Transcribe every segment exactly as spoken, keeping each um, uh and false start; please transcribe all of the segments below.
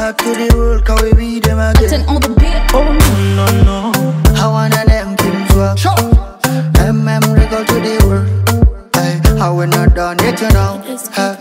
back to the world, cause we beat them again. Artin on the beat. Oh no, no, no. I wanna them Khim Swaqq. M M regal to the world. Hey, how we not done yet, you know. Hey.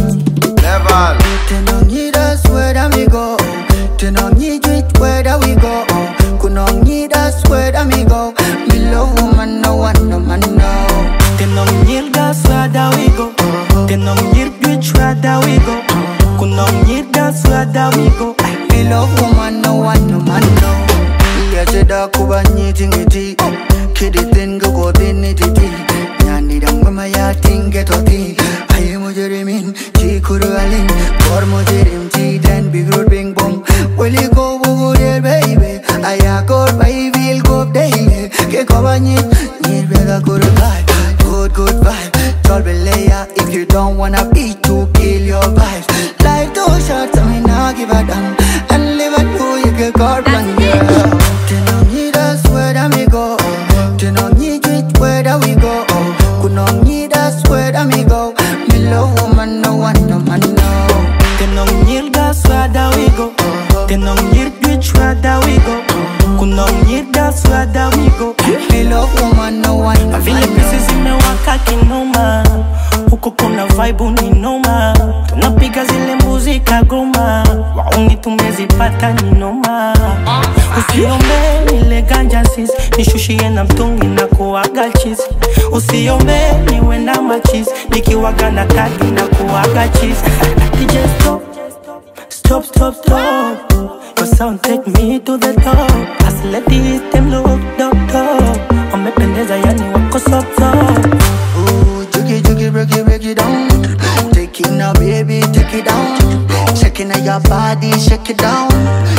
Level. Te Nong Nyiir us where that we go. Te Nong Nyiir where that we go. Nong Nyiir us where that we go. Me love woman, no one, no man, no. Te Nong Nyiir that's where that we go. Te Nong Nyiir where that we go. Nong Nyiir that's where that we go. Me love woman, no one, no man, no. Yes, the dark kuba nyiti ngiti. Kidi thin go go thin niti ti. Nyandi dang mama ya tinge to ti. Aye mujhe min chi kuru alin. Kor mujhe rim chi then big road bing bong. Will you go go there baby? Aya kor bai will go daily. Ke kuba nyit nyit bega kuru vibe. Good good vibe. Tol belaya if you don't wanna be to kill your vibes. Life too short, so me nah give a damn. And live and do you get caught wrong, yeah. Te Nong Nyiir us where that we go. Te Nong Nyiir where that we go. Nong Nyiir us where that we go. Me love woman, no one, no man, no. Te Nong Nyiir that's where that we go. Te Nong Nyiir where that we go. Nong Nyiir that's where that we go. Me love woman, no one, no man, no. Vile pesi zimewaka kinoma. Huko kuna vibe uninoma. Tunapiga zile mbuzi kagoma. Wauni tumezipata ninoma. Usiombe nile ganja sis. Nishushie na mtungi na kuwaga cheese. Usiombe niwe na machis. Nikiwaga na tagi na kuwaga cheese. D J stop, stop, stop, stop. Your sound take me to the top. As ladies them look dog dog. Wamependeza yani wako soft soft. Ooh, Cukie, Cukie, break it, break it down. Take it now, baby, take it down. Shaking out your body, shake it down.